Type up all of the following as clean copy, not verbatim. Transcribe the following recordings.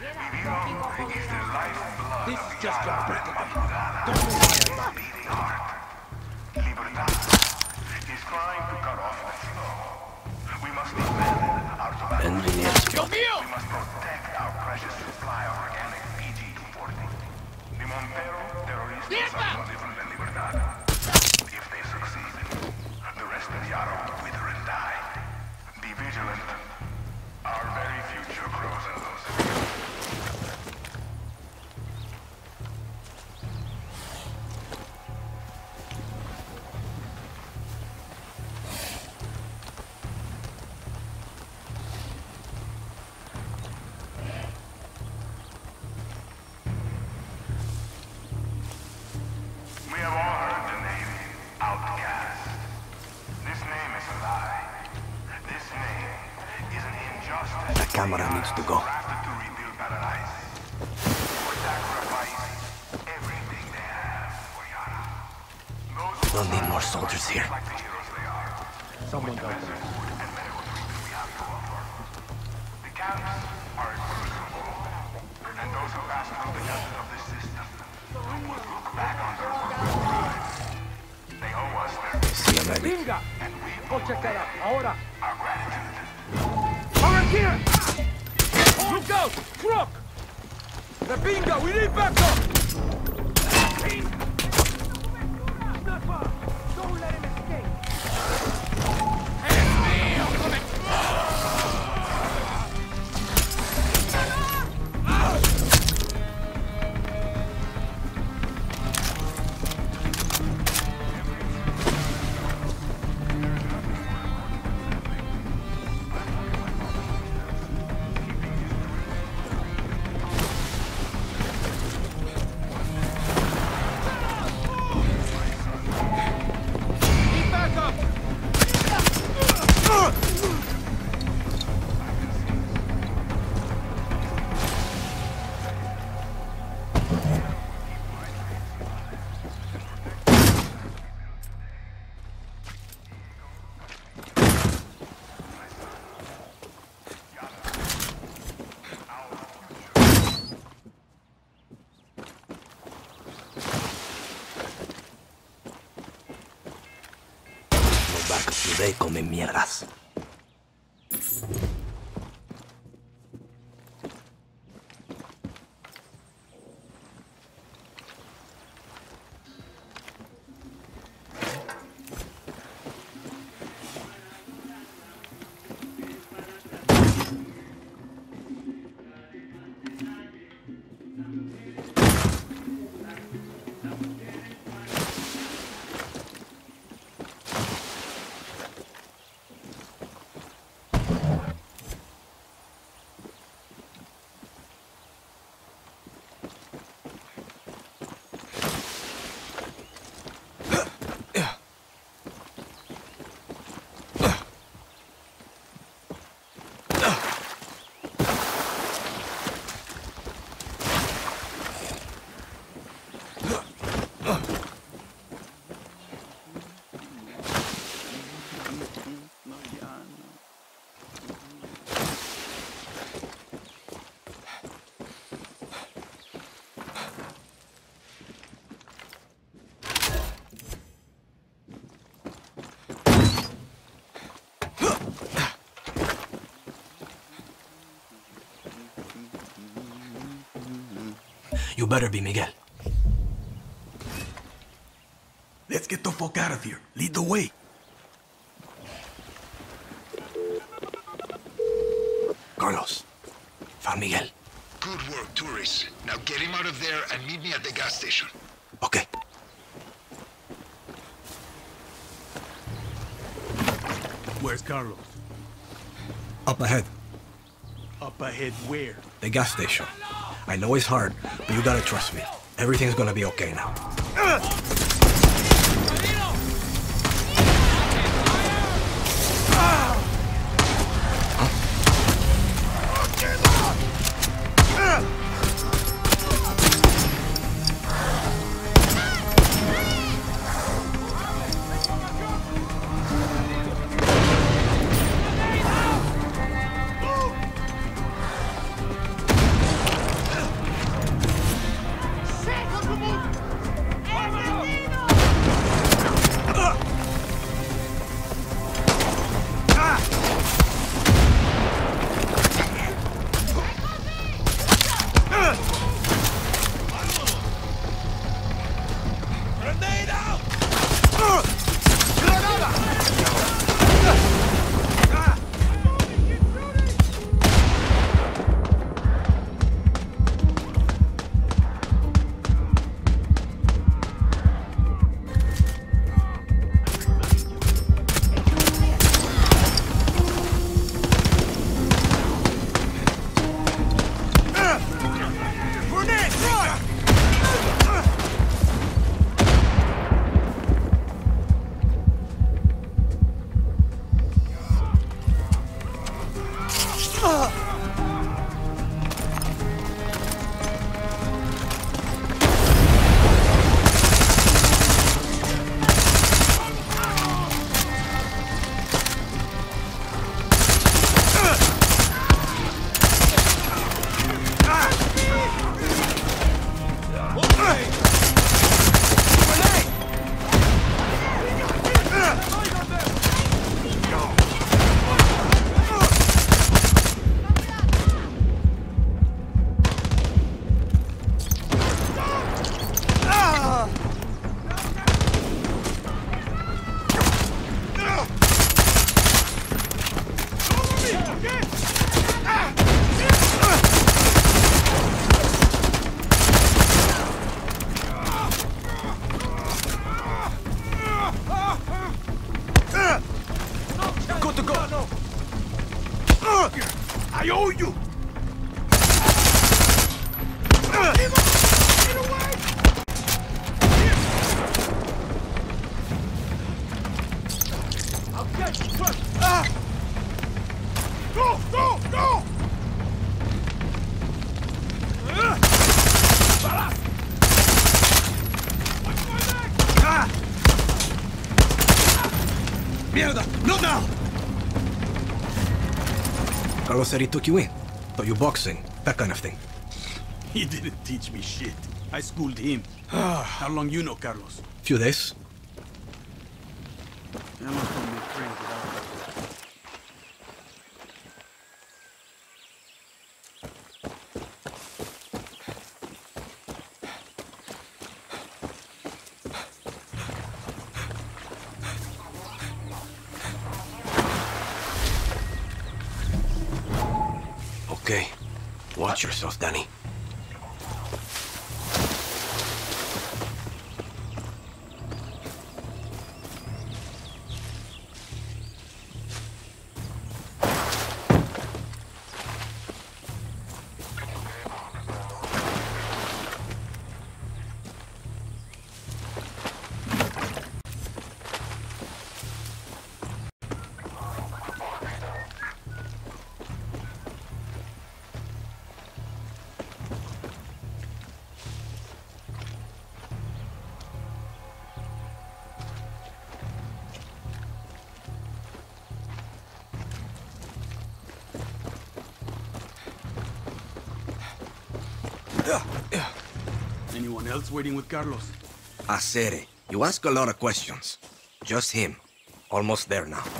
This is just gonna break the bank. Don't worry about it. He's trying to cut off the flow. We must defend our tobacco. Engineers. We must protect our precious supply of organic PG-240. The Montero terrorists are living in Libertad. If they succeed, the rest of Yara will wither and die. Be vigilant. Our very future grows in those fields. We have all heard the name Outcast. This name is a lie. This name is an injustice. The camera needs to go. Crafted to rebuild paradise. Or sacrifice everything they have for Yara. Those Don't need more soldiers here. like the heroes they are. Someone does Food and medical treatment we have to offer. The camps are impersonable. And those who pass through the justice of this system will look back on their work with pride. They owe us their See you, maybe. Venga! and we Go check that out. Ahora! our gratitude. All right, here! Look out! Truck! The Binga! We need backup! Don't let him escape! Need backup! No backup today, come mierdas. You better be Miguel. Let's get the fuck out of here. Lead the way. Carlos. Found Miguel. Good work, tourists. Now get him out of there and meet me at the gas station. Okay. Where's Carlos? Up ahead. Up ahead where? The gas station. I know it's hard, but you gotta trust me. Everything's gonna be okay now. I owe you! Get away! I'll get you first! Go! Go! Go! Mierda! Not now! Carlos said he took you in. Taught you boxing, that kind of thing. He didn't teach me shit. I schooled him. How long you know Carlos? Few days. I must not make friends without her. Okay. Watch yourself, Dani. Anyone else waiting with Carlos? I said it. You ask a lot of questions. Just him. Almost there now.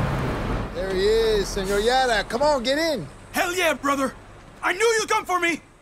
There he is, Senor Yara. Come on, get in. Hell yeah, brother! I knew you'd come for me!